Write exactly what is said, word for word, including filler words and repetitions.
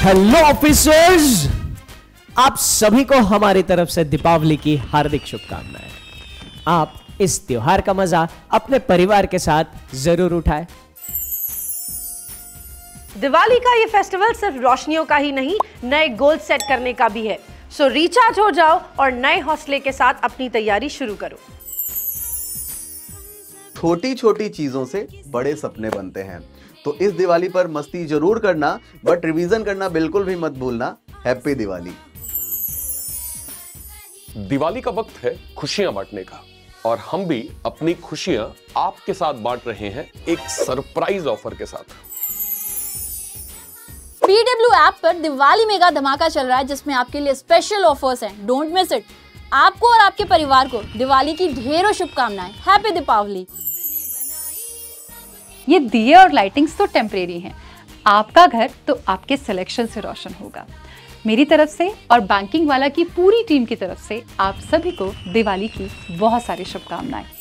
Hello officers, आप सभी को हमारी तरफ से दीपावली की हार्दिक शुभकामनाएं। आप इस त्योहार का मजा अपने परिवार के साथ जरूर उठाएं। दिवाली का ये फेस्टिवल सिर्फ रोशनियों का ही नहीं, नए गोल सेट करने का भी है। सो रिचार्ज हो जाओ और नए हौसले के साथ अपनी तैयारी शुरू करो। छोटी छोटी चीजों से बड़े सपने बनते हैं, तो इस दिवाली पर मस्ती जरूर करना, बट रिवीजन करना बिल्कुल भी मत भूलना। हैप्पी दिवाली। दिवाली का वक्त है खुशियां बांटने का, और हम भी अपनी खुशियां आपके साथ बांट रहे हैं एक सरप्राइज ऑफर के साथ। पी डब्ल्यू ऐप पर दिवाली मेगा धमाका चल रहा है, जिसमें आपके लिए स्पेशल ऑफर्स हैं। Don't miss it. आपको और आपके परिवार को दिवाली की ढेरों शुभकामनाएं। हैप्पी दीपावली। ये दिए और लाइटिंग्स तो टेम्परेरी हैं, आपका घर तो आपके सिलेक्शन से रोशन होगा। मेरी तरफ से और बैंकिंग वाला की पूरी टीम की तरफ से आप सभी को दिवाली की बहुत सारी शुभकामनाएं।